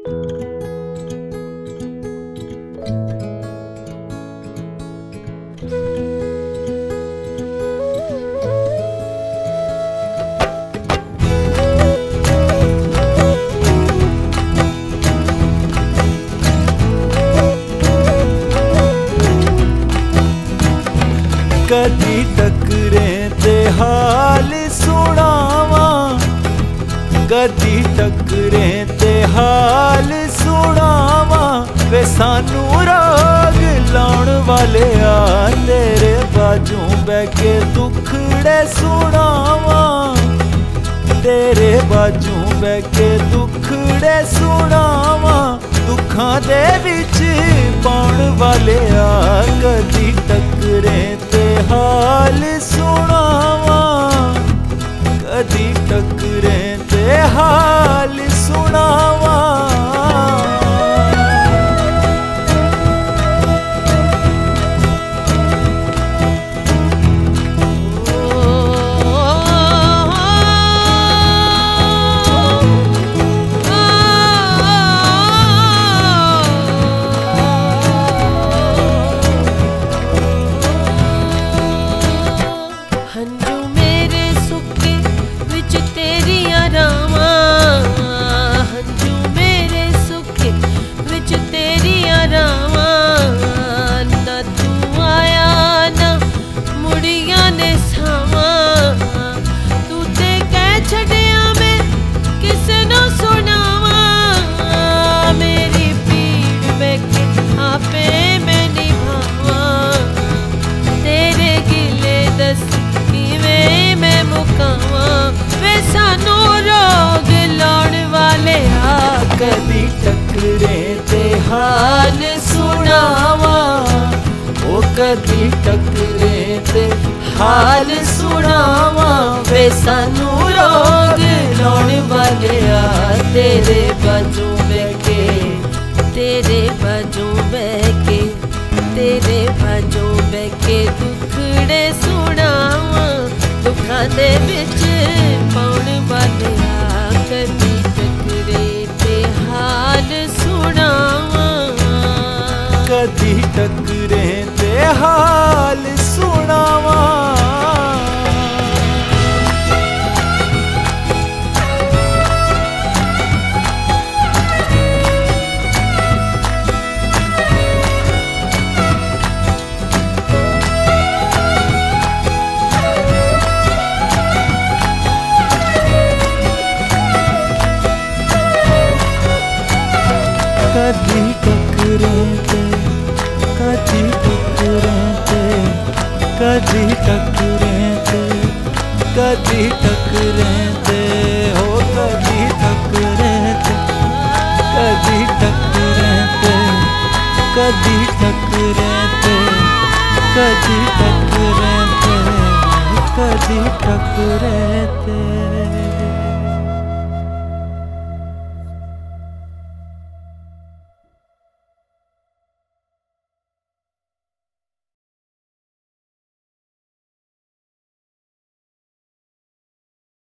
कदी टकरे ते हाल सुनावा, कदी टकरे ते हाल सुनावा, वे सानू राग लाउण वाले आ तेरे बाजू बह के दुखड़े सुनावा, तेरे बाजू बह के दुखड़े सुनावा, दुखां दे विच पाउण वाले आ कदी टकरे ते हाल सुनावा, कदी टकरे ते हाल सुनावा। कदी टकरे ते हाल सुनावा, ओ कदी टकरे ते हाल सुनावा, वे सानू रोग लाउण वाले आ तेरे बाजू बह के, तेरे बाजू बह के, तेरे बाजू बह के दुखड़े सुनावा, दुखां दे विच पाउण वाले आ कदी टकरे ते हाल सुनावा, कदी टकरे ते हाल सुनावा। कदी टकरे ते, कदी टकरे ते, कदी टकरे ते, कदी टकरे ते, हो कदी टकरे ते, कदी टकरे ते, कदी टकरे ते, कदी टकरे ते, कदी टकरे ते।